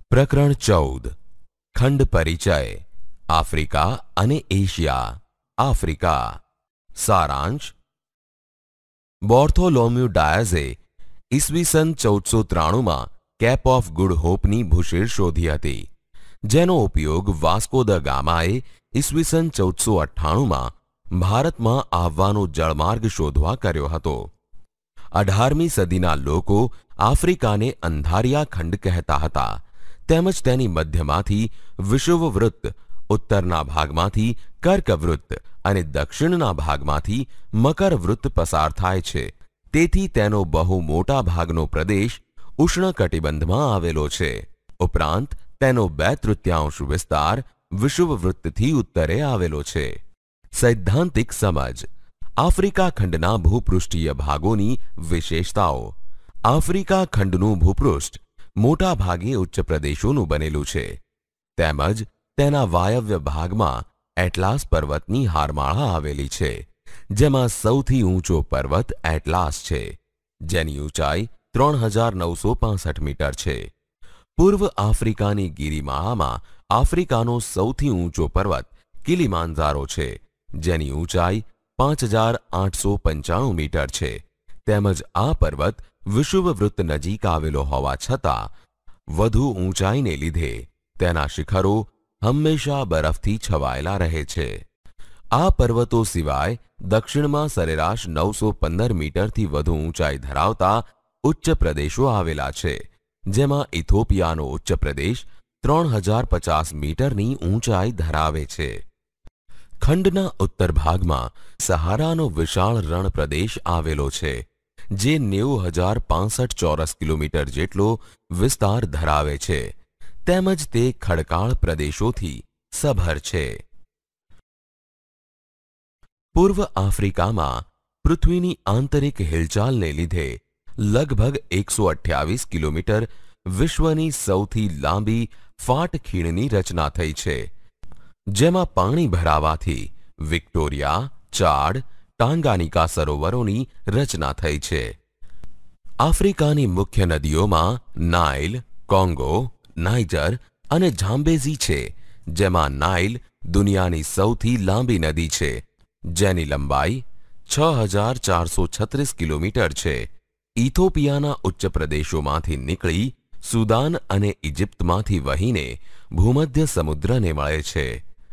પ્રકરણ 14 ખંડ પરિચય આફ્રિકા અને એશિયા આફ્રિકા સારાંશ બોર્થોલોમ્યુ ડાયઝે ઈસવીસન 1493માં કેપ ઓફ ગુડ હોપની ભૂશીર શોધી હતી, જેનો ઉપયોગ વાસ્કો દ ગામાએ ઈસવીસન 1498માં ભારતમાં આવવાનો જળમાર્ગ શોધવા કર્યો હતો. 18મી સદીના લોકો આફ્રિકાને અંધારિયા ખંડ કહેતા હતા, તેમજ તેની મધ્યમાંથી વિષુવવૃત્ત, ઉત્તરના ભાગમાંથી કર્કવૃત્ત અને દક્ષિણના ભાગમાંથી મકરવૃત્ત પસાર થાય છે. તેથી તેનો બહુ મોટા ભાગનો પ્રદેશ ઉષ્ણકટિબંધમાં આવેલો છે. ઉપરાંત તેનો 2/3 વિસ્તાર વિષુવવૃત્તથી ઉત્તરે આવેલો છે. સૈદ્ધાંતિક સમજ આફ્રિકા ખંડના ભૂપૃષ્ઠીય ભાગોની વિશેષતાઓ. આફ્રિકા ખંડનું ભૂપૃષ્ઠ મોટા ભાગે ઉચ્ચ પ્રદેશોનું બનેલું છે, તેમજ તેના વાયવ્ય ભાગમાં એટલાસ પર્વતની હારમાળા આવેલી છે, જેમાં સૌથી ઊંચો પર્વત એટલાસ છે, જેની ઊંચાઈ 3965 મીટર છે. પૂર્વ આફ્રિકાની ગિરિમાળામાં આફ્રિકાનો સૌથી ઊંચો પર્વત કિલીમાંજારો છે, જેની ઊંચાઈ 5895 મીટર છે. તેમજ આ પર્વત વિષુવવૃત્ત નજીક આવેલો હોવા છતાં વધુ ઊંચાઈને લીધે તેના શિખરો હંમેશા બરફથી છવાયેલા રહે છે. આ પર્વતો સિવાય દક્ષિણમાં સરેરાશ 915 મીટરથી વધુ ઊંચાઈ ધરાવતા ઉચ્ચ પ્રદેશો આવેલા છે, જેમાં ઇથોપિયાનો ઉચ્ચ પ્રદેશ 3050 મીટરની ઊંચાઈ ધરાવે છે. ખંડના ઉત્તર ભાગમાં સહારાનો વિશાળ રણ પ્રદેશ આવેલો છે, જે 90,065 ચોરસ કિલોમીટર જેટલો વિસ્તાર ધરાવે છે, તેમજ તે ખડકાળ પ્રદેશોથી સભર છે. પૂર્વ આફ્રિકામાં પૃથ્વીની આંતરિક હિલચાલને લીધે લગભગ 128 કિલોમીટર વિશ્વની સૌથી લાંબી ફાટ ખીણની રચના થઈ છે, જેમાં પાણી ભરાવાથી વિક્ટોરિયા, ચાડ, ટાંગાનિકા સરોવરોની રચના થઈ છે. આફ્રિકાની મુખ્ય નદીઓમાં નાઇલ, કોંગો, નાઇજર અને ઝામ્બેઝી છે, જેમાં નાઇલ દુનિયાની સૌથી લાંબી નદી છે, જેની લંબાઈ 6436 કિલોમીટર છે. ઇથોપિયાના ઉચ્ચ પ્રદેશોમાંથી નીકળી સુદાન અને ઇજિપ્તમાંથી વહીને ભૂમધ્ય સમુદ્રને મળે છે.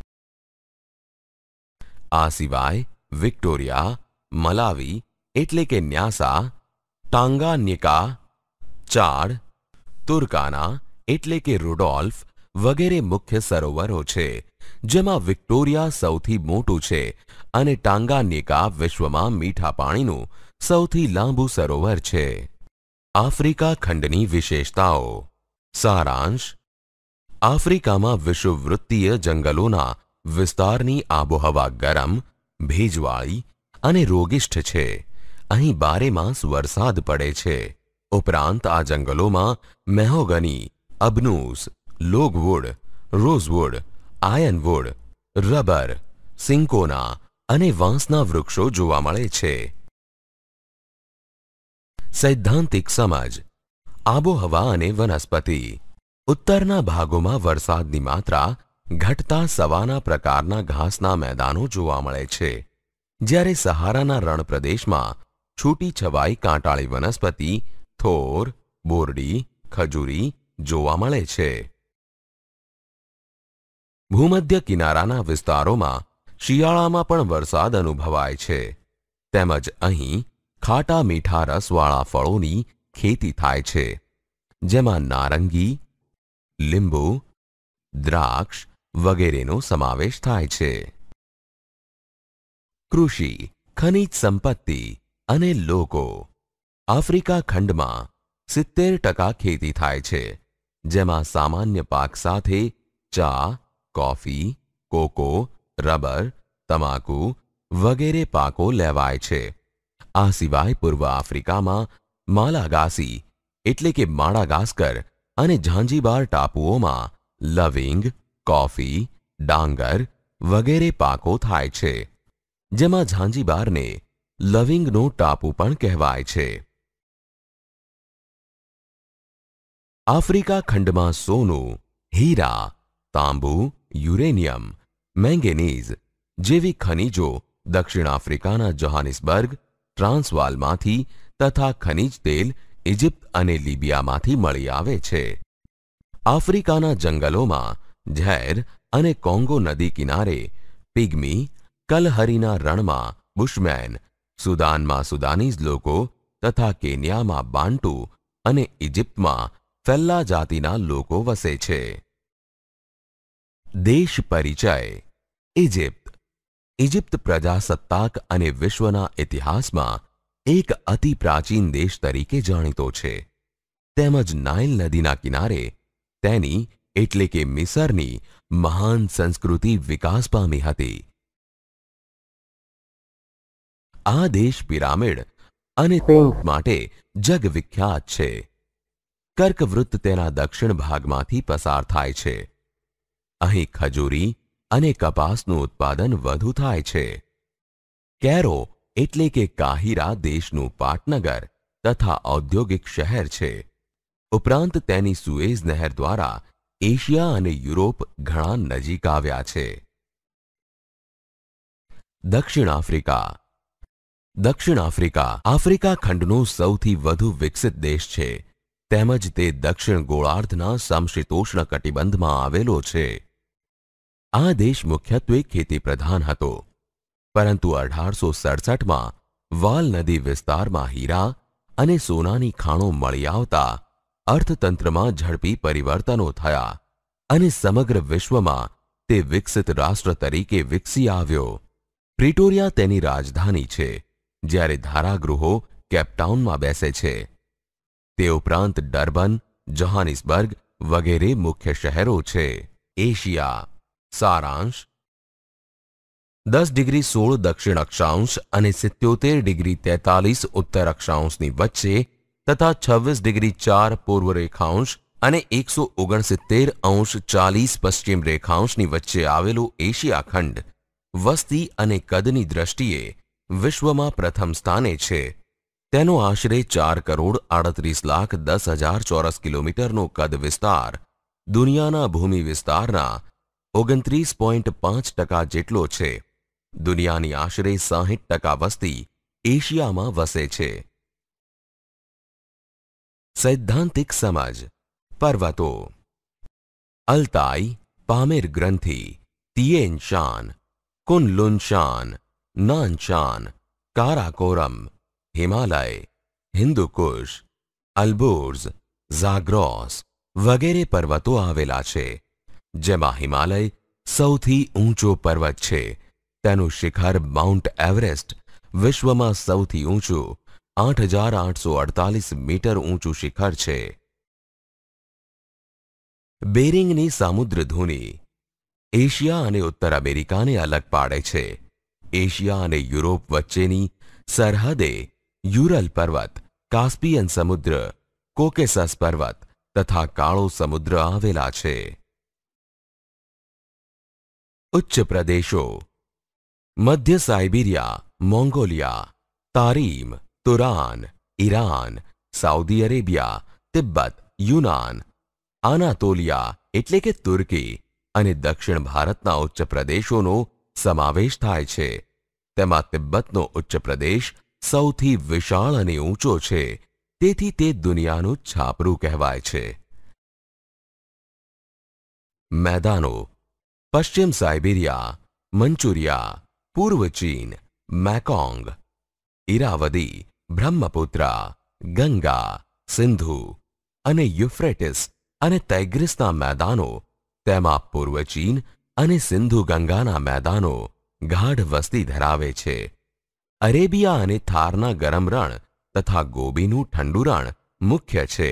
આ સિવાય વિક્ટોરિયા, મલાવી એટલે કે ન્યાસા, ટાંગાન્યિકા, ચાડ, તુર્કાના એટલે કે રુડોલ્ફ વગેરે મુખ્ય સરોવરો છે, જેમાં વિક્ટોરિયા સૌથી મોટું છે અને ટાંગાન્યિકા વિશ્વમાં મીઠા પાણીનું સૌથી લાંબુ સરોવર છે. આફ્રિકા ખંડની વિશેષતાઓ. સારાંશ આફ્રિકામાં વિષુવવૃત્તીય જંગલોના વિસ્તારની આબોહવા ગરમ, ભેજવાળી અને રોગિષ્ઠ છે. અહીં બારેમાસ વરસાદ પડે છે. ઉપરાંત આ જંગલોમાં મેહોગની, અબનૂસ, લોગવુડ, રોઝવુડ, આયનવુડ, રબર, સિંકોના અને વાંસના વૃક્ષો જોવા મળે છે. સૈદ્ધાંતિક સમજ આબોહવા અને વનસ્પતિ. ઉત્તરના ભાગોમાં વરસાદની માત્રા ઘટતા સવાના પ્રકારના ઘાસના મેદાનો જોવા મળે છે, જ્યારે સહારાના રણ પ્રદેશમાં છૂટી છવાઈ કાંટાળી વનસ્પતિ, થોર, બોરડી, ખજૂરી જોવા મળે છે. ભૂમધ્ય કિનારાના વિસ્તારોમાં શિયાળામાં પણ વરસાદ અનુભવાય છે, તેમજ અહીં ખાટા મીઠા રસવાળા ફળોની ખેતી થાય છે, જેમાં નારંગી, લીંબુ, દ્રાક્ષ વગેરેનો સમાવેશ થાય છે. કૃષિ, ખનિજ સંપત્તિ અને લોકો. આફ્રિકા ખંડમાં 70% ખેતી થાય છે, જેમાં સામાન્ય પાક સાથે ચા, કોફી, કોકો, રબર, તમાકુ વગેરે પાકો લેવાય છે. આ સિવાય પૂર્વ આફ્રિકામાં માલાગાસી એટલે કે માડાગાસ્કર અને ઝાંઝીબાર ટાપુઓમાં લવિંગ, કોફી, ડાંગર વગેરે પાકો થાય છે, જેમાં ઝાંઝીબારને લવિંગનો ટાપુ પણ કહેવાય છે. આફ્રિકા ખંડમાં સોનું, હીરા, તાંબુ, યુરેનિયમ, મેંગેનીઝ જેવી ખનિજો દક્ષિણ આફ્રિકાના જોહાનિસબર્ગ, ટ્રાન્સવાલમાંથી તથા ખનિજ તેલ ઇજિપ્ત અને લિબિયામાંથી મળી આવે છે. આફ્રિકાના જંગલોમાં ઝેર અને કોંગો નદી કિનારે પિગ્મી, કલહરીના રણમાં બુશમેન, સુદાનમાં સુદાનીઝ લોકો તથા કેન્યામાં બાન્ટુ અને ઇજિપ્તમાં ફેલ્લા જાતિના લોકો વસે છે. દેશ પરિચય. ઇજિપ્ત. ઇજિપ્ત પ્રજાસત્તાક અને વિશ્વના ઇતિહાસમાં એક અતિ પ્રાચીન દેશ તરીકે જાણીતો છે. તેમજ નાઇલ નદીના કિનારે તેની એટલે કે મિસરની મહાન સંસ્કૃતિ વિકાસ પામી હતી. આ દેશ પિરામિડ અને પેઇન્ટ માટે જગવિખ્યાત છે. કર્કવૃત્ત તેના દક્ષિણ ભાગમાંથી પસાર થાય છે. અહીં ખજૂરી અને કપાસનું ઉત્પાદન વધુ થાય છે. કેરો એટલે કે કાહિરા દેશનું પાટનગર તથા ઔદ્યોગિક શહેર છે. ઉપરાંત તેની સુએઝ નહેર દ્વારા એશિયા અને યુરોપ ઘણા નજીક આવ્યા છે. દક્ષિણ આફ્રિકા. દક્ષિણ આફ્રિકા આફ્રિકા ખંડનો સૌથી વધુ વિકસિત દેશ છે. તેમજ તે દક્ષિણ ગોળાર્ધના સમશીતોષ્ણ કટિબંધમાં આવેલો છે. આ દેશ મુખ્યત્વે ખેતી પ્રધાન હતો, પરંતુ 1867માં વાલ નદી વિસ્તારમાં હીરા અને સોનાની ખાણો મળી આવતા અર્થતંત્રમાં ઝડપી પરિવર્તનો થયા અને સમગ્ર વિશ્વમાં તે વિકસિત રાષ્ટ્ર તરીકે વિકસી આવ્યો. પ્રિટોરિયા તેની રાજધાની છે, જ્યારે ધારાગૃહો કેપટાઉનમાં બેસે છે. તે ઉપરાંત ડર્બન, જોહાનિસબર્ગ વગેરે મુખ્ય શહેરો છે. એશિયા. સારાંશ. 10°16 દક્ષિણ અક્ષાંશ અને 77°43 ઉત્તર અક્ષાંશની વચ્ચે તથા 26°4 પૂર્વ રેખાંશ અને 169°40 પશ્ચિમ રેખાંશની વચ્ચે આવેલો એશિયા ખંડ વસ્તી અને કદની દ્રષ્ટિએ વિશ્વમાં પ્રથમ સ્થાને છે. તેનો આશરે 4,38,10,000 ચોરસ કિલોમીટરનો કદ વિસ્તાર દુનિયાના ભૂમિ વિસ્તારના 29.5% જેટલો છે. દુનિયાની આશરે 60% વસ્તી એશિયામાં વસે છે. સૈદ્ધાંતિક સમજ. પર્વતો. અલ્તાઈ, પામેર ગ્રંથિ, તિયેન શાન, કુનલુન શાન, નાન શાન, કારાકોરમ, હિમાલય, હિન્દુકુશ, અલ્બોર્ઝ, ઝાગ્રોસ વગેરે પર્વતો આવેલા છે. જેમાં હિમાલય સૌથી ઊંચો પર્વત છે. તેનું શિખર માઉન્ટ એવરેસ્ટ વિશ્વમાં સૌથી ઊંચું 8,848 મીટર ઊંચું શિખર છે. બેરિંગની સામુદ્રધુની એશિયા અને ઉત્તર અમેરિકાને અલગ પાડે છે. એશિયા અને યુરોપ વચ્ચેની સરહદે યુરલ પર્વત, કાસ્પિયન સમુદ્ર, કોકેસસ પર્વત તથા કાળો સમુદ્ર આવેલા છે. ઉચ્ચ પ્રદેશો. મધ્ય Siberia, Mongolia, Tarim, Turan, Iran, Saudi Arabia, તિબ્બત, યુનાન, આનાતોલિયા એટલે કે તુર્કી અને દક્ષિણ ભારતના ઉચ્ચ પ્રદેશોનો સમાવેશ થાય છે. તેમાં તિબ્બતનો ઉચ્ચ પ્રદેશ સૌથી વિશાળ અને ઊંચો છે, તેથી તે દુનિયાનું છાપરું કહેવાય છે. મેદાનો. પશ્ચિમ સાઇબિરિયા, મંચુરિયા, પૂર્વ ચીન, મેકોંગ, ઇરાવદી, બ્રહ્મપુત્રા, ગંગા, સિંધુ અને યુફ્રેટિસ અને તૈગ્રિસના મેદાનો, તેમાં પૂર્વ ચીન અને સિંધુ ગંગાના મેદાનો ગાઢ વસ્તી ધરાવે છે. અરેબિયા અને થારના ગરમ રણ તથા ગોબીનું ઠંડુ રણ મુખ્ય છે.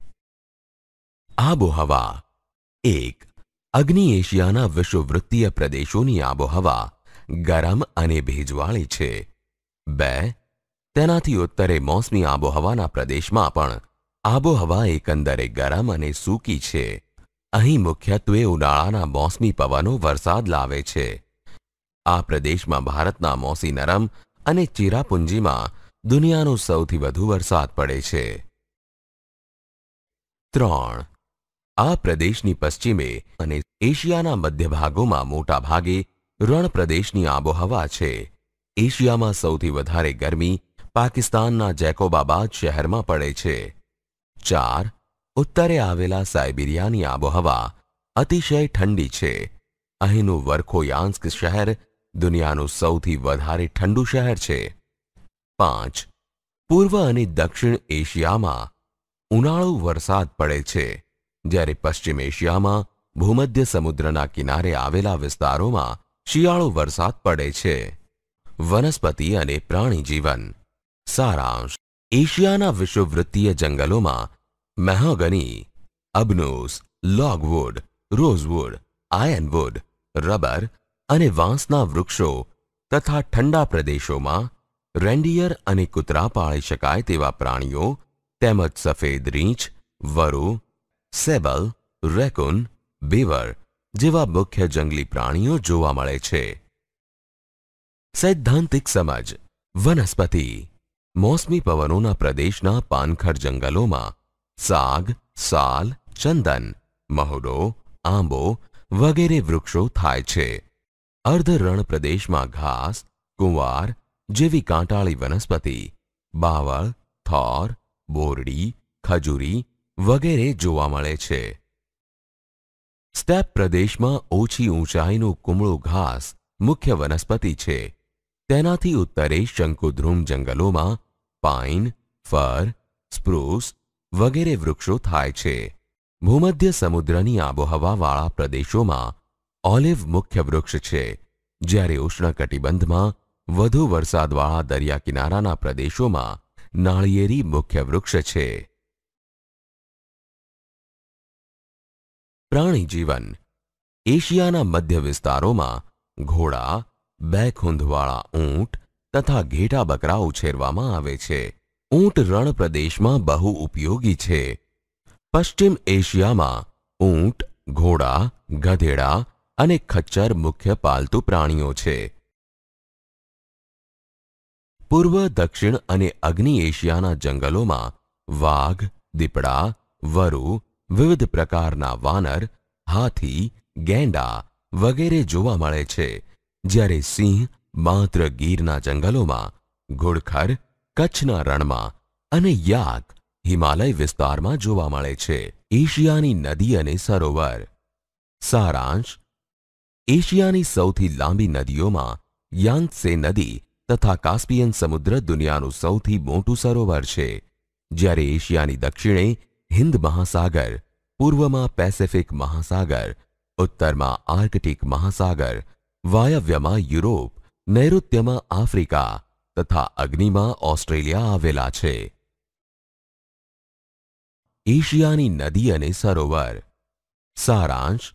આબોહવા. 1. અગ્નિ એશિયાના વિષુવવૃત્તીય પ્રદેશોની આબોહવા ગરમ અને ભેજવાળી છે. 2. તેનાથી ઉત્તરે મોસમી આબોહવાના પ્રદેશમાં પણ આબોહવા એકંદરે ગરમ અને સૂકી છે. અહીં મુખ્યત્વે ઉનાળાના મોસમી પવનો વરસાદ લાવે છે. આ પ્રદેશમાં ભારતના મોસી નરમ અને ચિરાપુંજીમાં દુનિયાનો સૌથી વધુ વરસાદ પડે છે. 3. આ પ્રદેશની પશ્ચિમે અને એશિયાના મધ્ય ભાગોમાં મોટા ભાગે રણ પ્રદેશની આબોહવા છે. એશિયામાં સૌથી વધારે ગરમી પાકિસ્તાનના જેકોબાબાદ શહેરમાં પડે છે. 4. ઉત્તરે આવેલા સાયબિરિયાની આબોહવા અતિશય ઠંડી છે. અહીંનું વર્ખોયાન્સ્ક શહેર દુનિયાનું સૌથી વધારે ઠંડુ શહેર છે. 5. પૂર્વ અને દક્ષિણ એશિયામાં ઉનાળુ વરસાદ પડે છે, જ્યારે પશ્ચિમ એશિયામાં ભૂમધ્ય સમુદ્રના કિનારે આવેલા વિસ્તારોમાં શિયાળુ વરસાદ પડે છે. વનસ્પતિ અને પ્રાણી જીવન. સારાંશ. એશિયાના વિષુવવૃત્તીય જંગલોમાં મેહોગની, અબનુસ, લોગવુડ, રોઝવુડ, આયનવુડ, રબર અને વાંસના વૃક્ષો તથા ઠંડા પ્રદેશોમાં રેન્ડિયર અને કૂતરા પાળી શકાય તેવા પ્રાણીઓ તેમજ સફેદ રીંછ, વરુ, સેબલ, રેકૂન, બીવર જેવા મુખ્ય જંગલી પ્રાણીઓ જોવા મળે છે. સૈદ્ધાંતિક સમજ. વનસ્પતિ. મોસમી પવનોના પ્રદેશના પાનખર જંગલોમાં સાગ, સાલ, ચંદન, મહુડો, આંબો વગેરે વૃક્ષો થાય છે. અર્ધ રણ પ્રદેશમાં ઘાસ, કુંવાર જેવી કાંટાળી વનસ્પતિ, બાવળ, થોર, બોરડી, ખજૂરી વગેરે જોવા મળે છે. સ્ટેપ પ્રદેશમાં ઓછી ઊંચાઈનું કુમળું ઘાસ મુખ્ય વનસ્પતિ છે. તેનાથી ઉત્તરે શંકુદ્રુમ જંગલોમાં પાઇન, ફર, સ્પ્રૂસ વગેરે વૃક્ષો થાય છે. ભૂમધ્ય સમુદ્રની આબોહવાવાળા પ્રદેશોમાં ઓલિવ મુખ્ય વૃક્ષ છે, જ્યારે ઉષ્ણકટિબંધમાં વધુ વરસાદવાળા દરિયા કિનારાના પ્રદેશોમાં નાળિયેરી મુખ્ય વૃક્ષ છે. પ્રાણી જીવન. એશિયાના મધ્ય વિસ્તારોમાં ઘોડા, 2 ખૂંધવાળા ઊંટ તથા ઘેટા બકરા ઉછેરવામાં આવે છે. ઊંટ રણ પ્રદેશમાં બહુ ઉપયોગી છે. પશ્ચિમ એશિયામાં ઊંટ, ઘોડા, ગધેડા અને ખચ્ચર મુખ્ય પાલતુ પ્રાણીઓ છે. પૂર્વ, દક્ષિણ અને અગ્નિ એશિયાના જંગલોમાં વાઘ, દીપડા, વરુ, વિવિધ પ્રકારના વાનર, હાથી, ગેંડા વગેરે જોવા મળે છે, જ્યારે સિંહ માત્ર ગીરના જંગલોમાં, ઘુડખર કચ્છના રણમાં અને યાક હિમાલય વિસ્તારમાં જોવા મળે છે. એશિયાની નદી અને સરોવર. સારાંશ. એશિયાની સૌથી લાંબી નદીઓમાં યાંગત્સે નદી તથા કાસ્પિયન સમુદ્ર દુનિયાનું સૌથી મોટું સરોવર છે, જ્યારે એશિયાની દક્ષિણે હિંદ મહાસાગર, પૂર્વમાં પેસિફિક મહાસાગર, ઉત્તરમાં આર્કટિક મહાસાગર, વાયવ્યમાં યુરોપ, નૈઋત્યમાં આફ્રિકા તથા અગ્નિમાં ઓસ્ટ્રેલિયા આવેલા છે. એશિયાની નદી અને સરોવર. સારાંશ.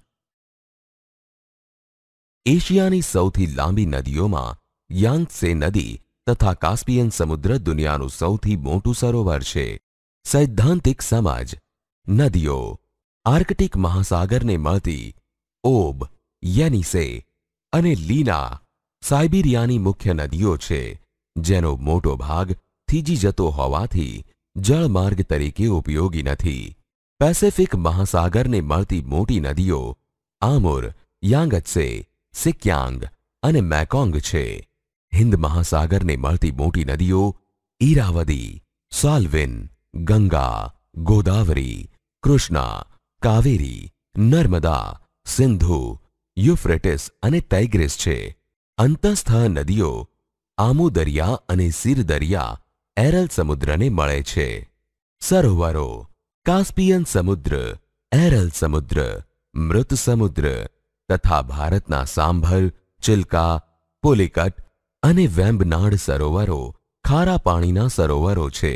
એશિયાની સૌથી લાંબી નદીઓમાં યાંગત્સે નદી તથા કાસ્પિયન સમુદ્ર દુનિયાનું સૌથી મોટું સરોવર છે. સૈદ્ધાંતિક સમજ. નદીઓ. આર્કટિક મહાસાગરને મળતી ઓબ, યેનિસે અને લીના સાયબિરિયાની મુખ્ય નદીઓ છે, જેનો મોટો ભાગ થીજી જતો હોવાથી જળમાર્ગ તરીકે ઉપયોગી નથી. પેસિફિક મહાસાગરને મળતી મોટી નદીઓ આમુર, યાંગત્સે, સિકયાંગ અને મેકોંગ છે. હિંદ મહાસાગરને મળતી મોટી નદીઓ ઈરાવદી, સાલ્વિન, ગંગા, ગોદાવરી, કૃષ્ણા, કાવેરી, નર્મદા, સિંધુ, યુફ્રેટિસ અને તૈગ્રિસ છે. અંતઃસ્થ નદીઓ આમુ દરિયા અને સિર દરિયા એરલ સમુદ્રને મળે છે. સરોવરો. કાસ્પિયન સમુદ્ર, એરલ સમુદ્ર, મૃત સમુદ્ર તથા ભારતના સાંભર, ચિલ્કા, પુલિકટ અને વેમ્બનાડ સરોવરો ખારા પાણીના સરોવરો છે.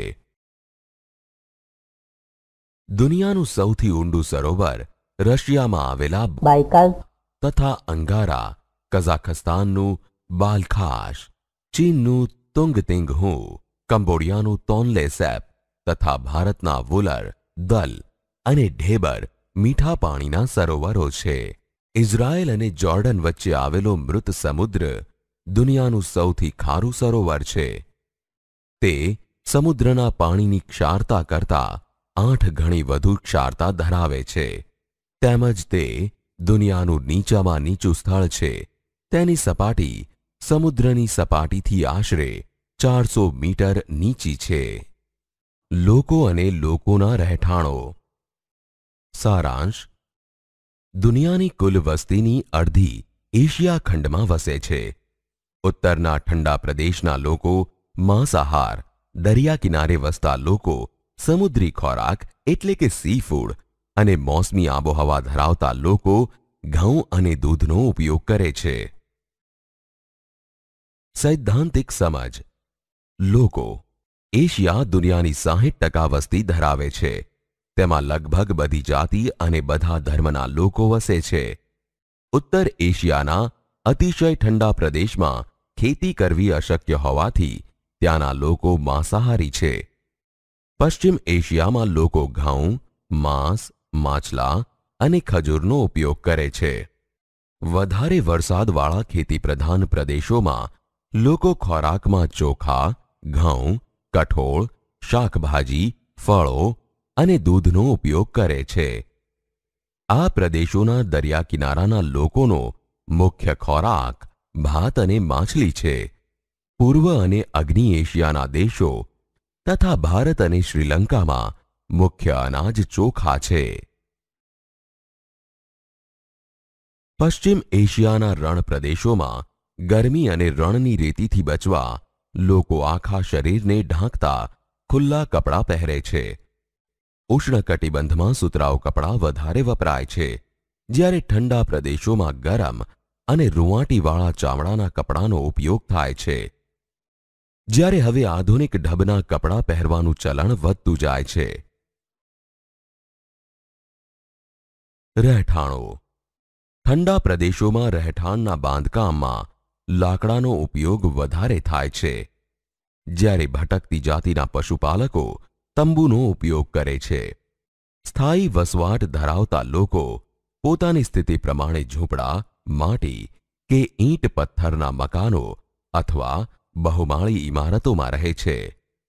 દુનિયાનું સૌથી ઊંડું સરોવર રશિયામાં આવેલા બાયકાલ તથા અંગારા, કઝાખસ્તાનનું બાલખાશ, ચીનનું તુંગતિંગહુ, કંબોડિયાનું તોન્લે સેપ તથા ભારતના વુલર, દલ અને ઢેબર મીઠા પાણીના સરોવરો છે. ઇઝરાયેલ અને જોર્ડન વચ્ચે આવેલો મૃત સમુદ્ર દુનિયાનું સૌથી ખારું સરોવર છે. તે સમુદ્રના પાણીની ક્ષારતા કરતાં 8 ગણી વધુ ક્ષારતા ધરાવે છે. તેમજ તે દુનિયાનું નીચામાં નીચું સ્થળ છે. તેની સપાટી સમુદ્રની સપાટીથી આશરે 400 મીટર નીચી છે. લોકો અને લોકોના રહેઠાણો. સારાંશ: દુનિયાની કુલ વસ્તીની અડધી એશિયા ખંડમાં વસે છે. ઉત્તરના ઠંડા પ્રદેશના લોકો માંસાહાર, દરિયા કિનારે વસતા લોકો સમુદ્રી ખોરાક એટલે કે સી ફૂડ અને મોસમી આબોહવા ધરાવતા લોકો ઘઉં અને દૂધનો ઉપયોગ કરે છે. સૈદ્ધાંતિક સમજ. લોકો. એશિયા દુનિયાની 60% વસ્તી ધરાવે છે. તેમાં લગભગ બધી જાતિ અને બધા ધર્મના લોકો વસે છે. ઉત્તર એશિયાના અતિશય ઠંડા પ્રદેશમાં ખેતી કરવી અશક્ય હોવાથી ત્યાંના લોકો માંસાહારી છે. પશ્ચિમ એશિયામાં લોકો ઘઉં, માંસ, માછલા અને ખજૂરનો ઉપયોગ કરે છે. વધારે વરસાદવાળા ખેતીપ્રધાન પ્રદેશોમાં લોકો ખોરાકમાં ચોખા, ઘઉં, કઠોળ, શાકભાજી, ફળો અને દૂધનો ઉપયોગ કરે છે. આ પ્રદેશોના દરિયા કિનારાના લોકોનો મુખ્ય ખોરાક ભાત અને માછલી છે. પૂર્વ અને અગ્નિ એશિયાના દેશો તથા ભારત અને શ્રીલંકામાં મુખ્ય અનાજ ચોખા છે. પશ્ચિમ એશિયાના રણ પ્રદેશોમાં ગરમી અને રણની રેતીથી બચવા લોકો આખા શરીરને ઢાંકતા ખુલ્લા કપડાં પહેરે છે. ઉષ્ણકટિબંધમાં સુતરાઉ કપડાં વધારે વપરાય છે, જ્યારે ઠંડા પ્રદેશોમાં ગરમ અને રૂંવાટીવાળા ચામડાના કપડાનો ઉપયોગ થાય છે. જ્યારે હવે આધુનિક ઢબના કપડાં પહેરવાનું ચલણ વધતું જાય છે. રહેઠાણો. ઠંડા પ્રદેશોમાં રહેઠાણના બાંધકામમાં લાકડાનો ઉપયોગ વધારે થાય છે, જ્યારે ભટકતી જાતિના પશુપાલકો તંબુનો ઉપયોગ કરે છે. સ્થાયી વસવાટ ધરાવતા લોકો પોતાની સ્થિતિ પ્રમાણે ઝૂંપડા, માટી કે ઈંટ પથ્થરના મકાનો અથવા બહુમાળી ઇમારતોમાં રહે છે.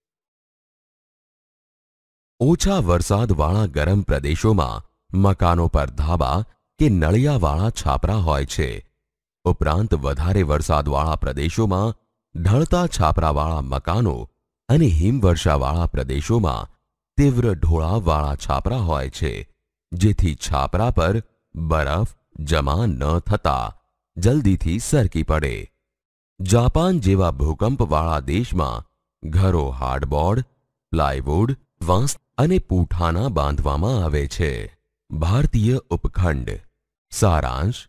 ઓછા વરસાદવાળા ગરમ પ્રદેશોમાં મકાનો પર ધાબા કે નળિયાવાળા છાપરા હોય છે. ઉપરાંત વધારે વરસાદવાળા પ્રદેશોમાં ઢળતા છાપરાવાળા મકાનો અને હિમવર્ષાવાળા પ્રદેશોમાં તીવ્ર ઢોળાવવાળા છાપરા હોય છે, જેથી છાપરા પર બરફ જમા ન થતા જલ્દીથી સરકી પડે. જાપાન જેવા ભૂકંપવાળા દેશમાં ઘરો હાર્ડબોર્ડ, પ્લાયવુડ, વાંસ અને પૂંઠાના બાંધવામાં આવે છે. ભારતીય ઉપખંડ. સારાંશ: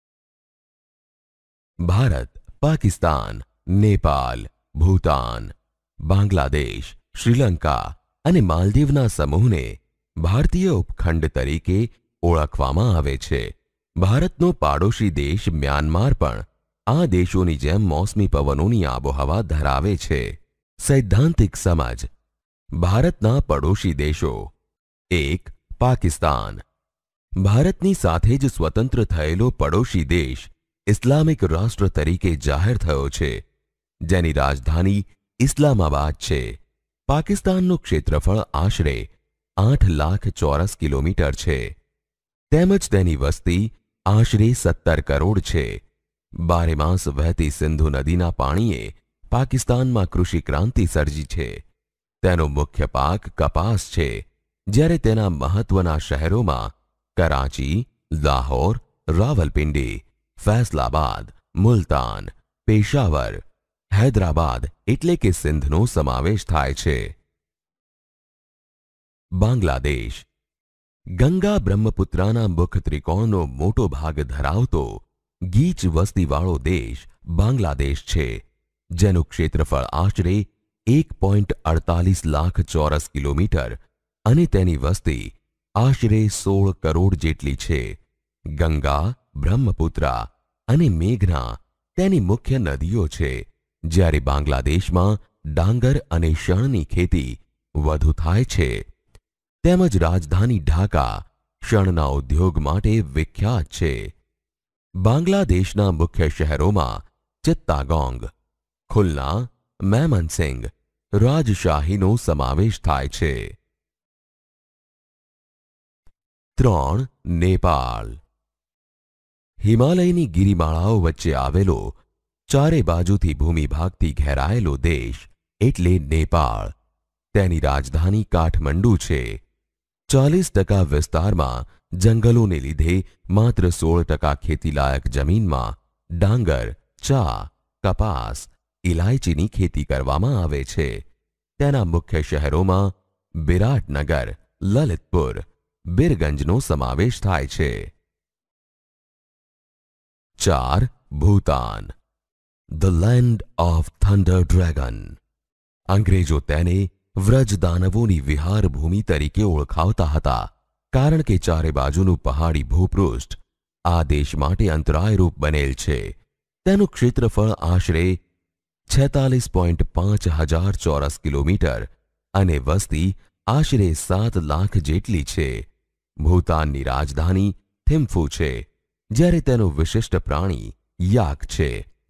ભારત, પાકિસ્તાન, નેપાલ, ભૂતાન, બાંગ્લાદેશ, શ્રીલંકા અને માલદીવના સમૂહને ભારતીય ઉપખંડ તરીકે ઓળખવામાં આવે છે. ભારતનો પાડોશી દેશ મ્યાનમાર પણ આ દેશોની જેમ મોસમી પવનોની આબોહવા ધરાવે છે. સૈદ્ધાંતિક સમજ. ભારતના પડોશી દેશો. 1. પાકિસ્તાન. ભારતની સાથે જ સ્વતંત્ર થયેલો પડોશી દેશ ઇસ્લામિક રાષ્ટ્ર તરીકે જાહેર થયો છે, જેની રાજધાની ઇસ્લામાબાદ છે. પાકિસ્તાનનું ક્ષેત્રફળ આશરે 8 લાખ ચોરસ કિલોમીટર છે, તેમજ તેની વસ્તી આશરે 17 કરોડ છે. બારેમાસ વહેતી સિંધુ નદીના પાણીએ પાકિસ્તાનમાં કૃષિ ક્રાંતિ સર્જી છે. તેનો મુખ્ય પાક કપાસ છે, જ્યારે તેના મહત્વના શહેરોમાં કરાચી, લાહોર, રાવલપિંડી, ફૈસલાબાદ, મુલતાન, પેશાવર, હૈદરાબાદ એટલે કે સિંધનો સમાવેશ થાય છે. બાંગ્લાદેશ. ગંગા બ્રહ્મપુત્રાના મુખ ત્રિકોણનો મોટો ભાગ ધરાવતો ગીચ વસ્તીવાળો દેશ બાંગ્લાદેશ છે, જેનું ક્ષેત્રફળ આશરે 1.48 લાખ ચોરસ કિલોમીટર અને તેની વસ્તી આશરે 16 કરોડ જેટલી છે. ગંગા, બ્રહ્મપુત્રા અને મેઘના તેની મુખ્ય નદીઓ છે, જ્યારે બાંગ્લાદેશમાં ડાંગર અને શણની ખેતી વધુ થાય છે. તેમજ રાજધાની ઢાકા શણના ઉદ્યોગ માટે વિખ્યાત છે. બાંગ્લાદેશના મુખ્ય શહેરોમાં ચિત્તાગોંગ, ખુલના, મેમનસિંગ, રાજશાહીનો સમાવેશ થાય છે. 3. નેપાળ. હિમાલયની ગિરિમાળાઓ વચ્ચે આવેલો ચારે બાજુથી ભૂમિભાગથી ઘેરાયેલો દેશ એટલે નેપાળ. તેની રાજધાની કાઠમંડુ છે. 40% વિસ્તારમાં જંગલોને લીધે માત્ર 16% ખેતીલાયક જમીનમાં ડાંગર, ચા, કપાસ, ઇલાયચીની ખેતી કરવામાં આવે છે. તેના મુખ્ય શહેરોમાં બિરાટનગર, લલિતપુર, બિરગંજનો સમાવેશ થાય છે. 4. Bhutan. The land of thunder dragon. અંગ્રેજો તેને વ્રજદાનવોની વિહાર ભૂમિ તરીકે ઓળખાવતા હતા, કારણ કે ચારે બાજુનું પહાડી ભૂપૃષ્ઠ આ દેશ માટે અંતરાયરૂપ બનેલ છે. તેનું ક્ષેત્રફળ આશરે 46.5 હજાર ચોરસ કિલોમીટર અને વસ્તી આશરે 7 લાખ જેટલી છે. ભૂતાનની રાજધાની થિમ્ફુ છે, જ્યારે તેનું વિશિષ્ટ પ્રાણી યાક છે.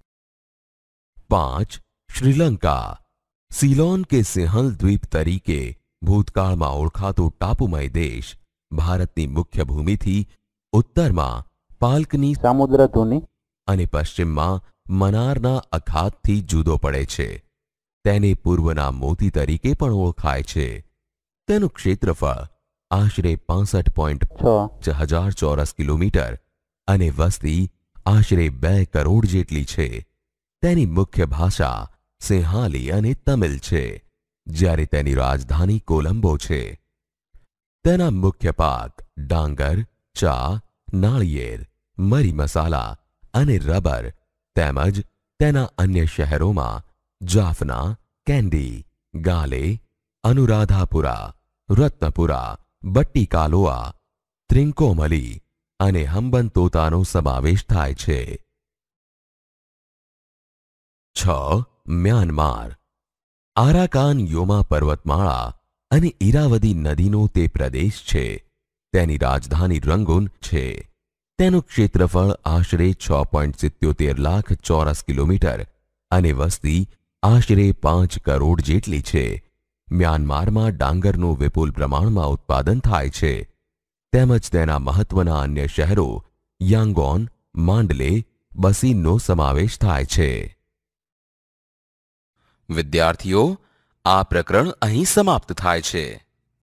5. શ્રીલંકા. સીલોન કે સિંહલ દ્વીપ તરીકે ભૂતકાળમાં ઓળખાતો ટાપુમય દેશ ભારતની મુખ્ય ભૂમિથી ઉત્તરમાં પાલ્કની સામુદ્રધુની અને પશ્ચિમમાં મનારના અખાતથી જુદો પડે છે. તેને પૂર્વના મોતી તરીકે પણ ઓળખાય છે. તેનું ક્ષેત્રફળ આશરે 65.6 હજાર ચોરસ કિલોમીટર અને વસ્તી આશરે 2 કરોડ જેટલી છે. તેની મુખ્ય ભાષા સિંહાલી અને તમિલ છે, જ્યારે તેની રાજધાની કોલંબો છે. તેના મુખ્ય પાક ડાંગર, ચા, નાળિયેર, મરી મસાલા અને રબર તેમજ તેના અન્ય શહેરોમાં જાફના, કેન્ડી, ગાલે, અનુરાધાપુરા, રત્નપુરા, બટ્ટીકાલોઆ, ત્રિંકોમલી અને હમ્બનતોતાનો સમાવેશ થાય છે. 6. મ્યાનમાર. આરાકાન યોમા પર્વતમાળા અને ઈરાવદી નદીનો તે પ્રદેશ છે. તેની રાજધાની રંગૂન છે. તેનું ક્ષેત્રફળ આશરે 6.77 લાખ ચોરસ કિલોમીટર અને વસ્તી આશરે 5 કરોડ જેટલી છે. મ્યાનમારમાં ડાંગરનું વિપુલ પ્રમાણમાં ઉત્પાદન થાય છે. તેમજ તેના મહત્વના અન્ય શહેરો યાંગોન, માંડલે, બસીનનો સમાવેશ થાય છે. વિદ્યાર્થીઓ, આ પ્રકરણ અહીં સમાપ્ત થાય છે.